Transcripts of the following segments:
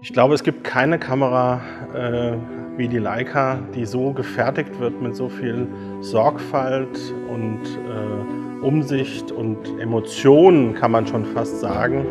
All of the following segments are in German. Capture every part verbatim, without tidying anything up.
Ich glaube, es gibt keine Kamera äh, wie die Leica, die so gefertigt wird mit so viel Sorgfalt und äh, Umsicht und Emotionen, kann man schon fast sagen.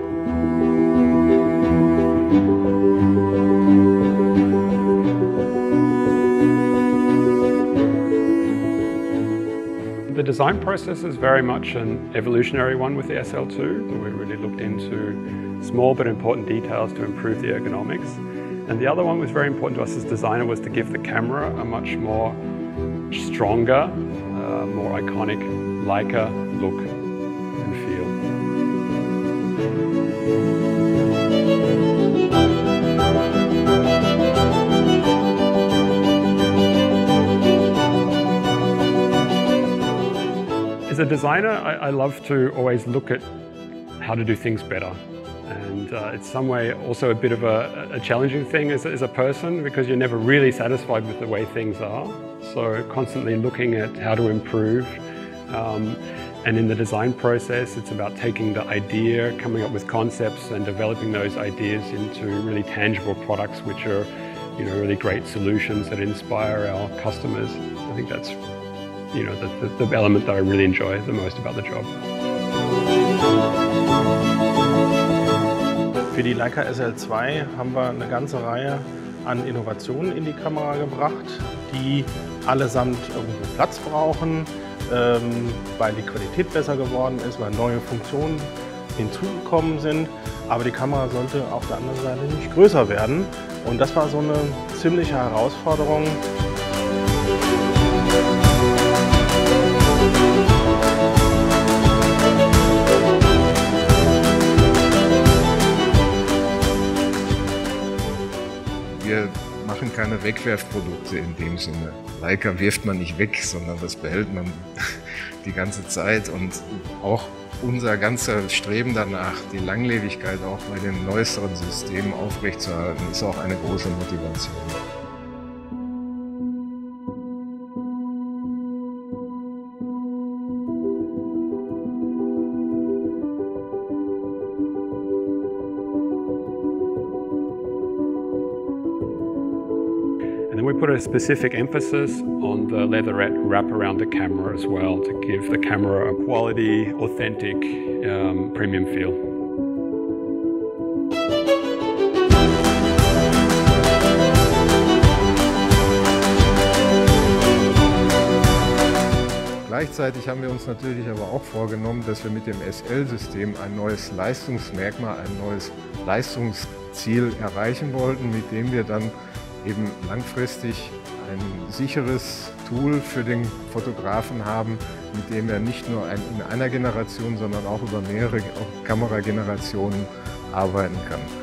The design process is very much an evolutionary one with the S L two. We really looked into small but important details to improve the ergonomics. And the other one was very important to us as designer was to give the camera a much more stronger, uh, more iconic Leica look and feel. As a designer, I, I love to always look at how to do things better. And uh, it's some way also a bit of a, a challenging thing as, as a person because you're never really satisfied with the way things are. So constantly looking at how to improve. Um, and in the design process, it's about taking the idea, coming up with concepts and developing those ideas into really tangible products which are, you know, really great solutions that inspire our customers. I think that's, you know, the, the, the element that I really enjoy the most about the job. Für die Leica S L zwei haben wir eine ganze Reihe an Innovationen in die Kamera gebracht, die allesamt irgendwo Platz brauchen, ähm, weil die Qualität besser geworden ist, weil neue Funktionen hinzugekommen sind. Aber die Kamera sollte auf der anderen Seite nicht größer werden. Und das war so eine ziemliche Herausforderung. Wir machen keine Wegwerfprodukte in dem Sinne. Leica wirft man nicht weg, sondern das behält man die ganze Zeit. Und auch unser ganzer Streben danach, die Langlebigkeit auch bei den neuesteren Systemen aufrechtzuerhalten, ist auch eine große Motivation. And then we put a specific emphasis on the leatherette wrap around the camera as well to give the camera a quality, authentic, um, premium feel. Gleichzeitig haben wir uns natürlich aber auch vorgenommen, dass wir mit dem S L-System ein neues Leistungsmerkmal, ein neues Leistungsziel erreichen wollten, mit dem wir dann eben langfristig ein sicheres Tool für den Fotografen haben, mit dem er nicht nur in einer Generation, sondern auch über mehrere Kameragenerationen arbeiten kann.